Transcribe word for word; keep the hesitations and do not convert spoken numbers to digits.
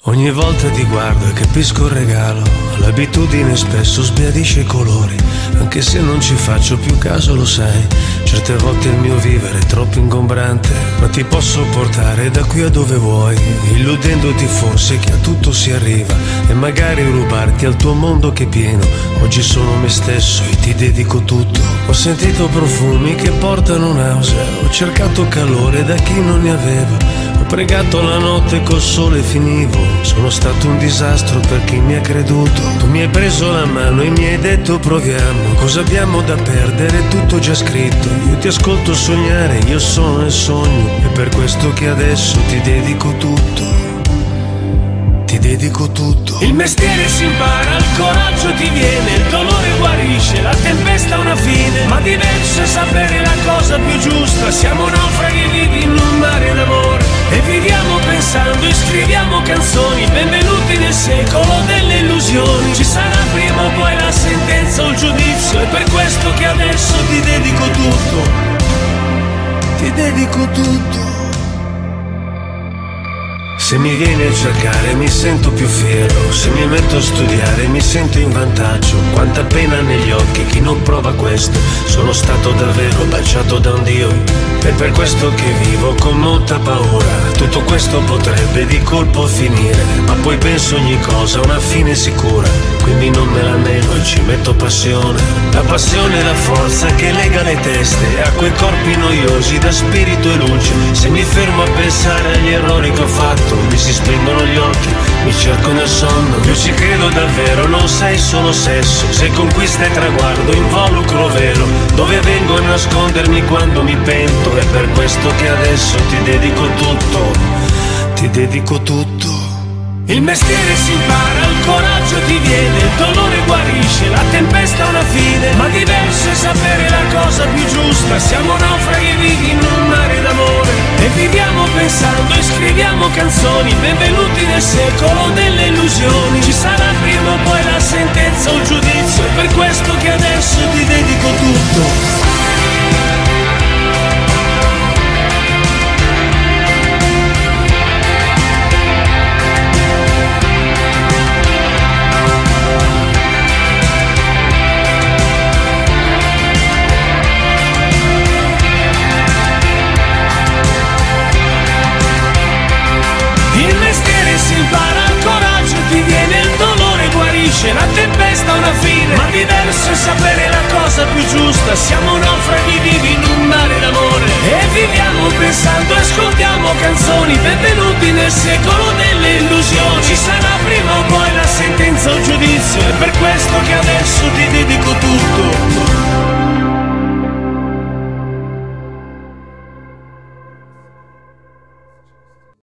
Ogni volta ti guardo e capisco il regalo, l'abitudine spesso sbiadisce i colori, anche se non ci faccio più caso, lo sai. Certe volte il mio vivere è troppo ingombrante, ma ti posso portare da qui a dove vuoi, illudendoti forse che a tutto si arriva e magari rubarti al tuo mondo che è pieno. Oggi sono me stesso e ti dedico tutto. Ho sentito profumi che portano nausea, ho cercato calore da chi non ne aveva, ho pregato la notte col sole finivo, sono stato un disastro per chi mi ha creduto. Tu mi hai preso la mano e mi hai detto proviamo, cosa abbiamo da perdere, tutto già scritto. Io ti ascolto sognare, io sono nel sogno, è per questo che adesso ti dedico tutto. Ti dedico tutto. Il mestiere si impara, il coraggio ti viene, il dolore guarisce, la tempesta ha una fine, ma diverso è sapere la cosa più giusta. Siamo naufraghi vivi in un mare d'amore e viviamo pensando e scriviamo canzoni. Benvenuti nel secolo delle illusioni. Ci sarà prima o poi la sentenza o il giudizio, è per questo che adesso ti dedico tutto. Ti dedico tutto. Se mi vieni a cercare mi sento più fiero, se mi metto a studiare mi sento in vantaggio. Quanta pena negli occhi chi non prova questo, sono stato davvero baciato da un Dio. È per questo che vivo con molta paura, tutto questo potrebbe di colpo finire, ma poi penso ogni cosa ha una fine sicura, quindi non me la nego e ci metto passione. La passione è la forza che lega le teste a quei corpi noiosi da spirito e luce. Se mi fermo a pensare agli errori che ho fatto, mi si spengono gli occhi, mi cerco nel sonno. Io ci credo davvero, non sei solo sesso, sei conquista e traguardo, involucro vero, dove vengo a nascondermi quando mi pento. È per questo che adesso ti dedico tutto, ti dedico tutto. Il mestiere si impara, il coraggio ti viene, il dolore guarisce, la tempesta ha una fine, ma diverso è sapere la cosa più giusta. Siamo naufraghi vivi in un mare d'amore e viviamo pensando e scriviamo canzoni. Benvenuti nel secolo delle illusioni. Ci sarà prima o poi la sentenza o il giudizio, è per questo che adesso ti dedico tutto. La tempesta ha una fine, ma diverso è sapere la cosa più giusta. Siamo naufraghi vivi in un mare d'amore e viviamo pensando e ascoltiamo canzoni. Benvenuti nel secolo delle illusioni. Ci sarà prima o poi la sentenza o il giudizio, è per questo che adesso ti dedico tutto.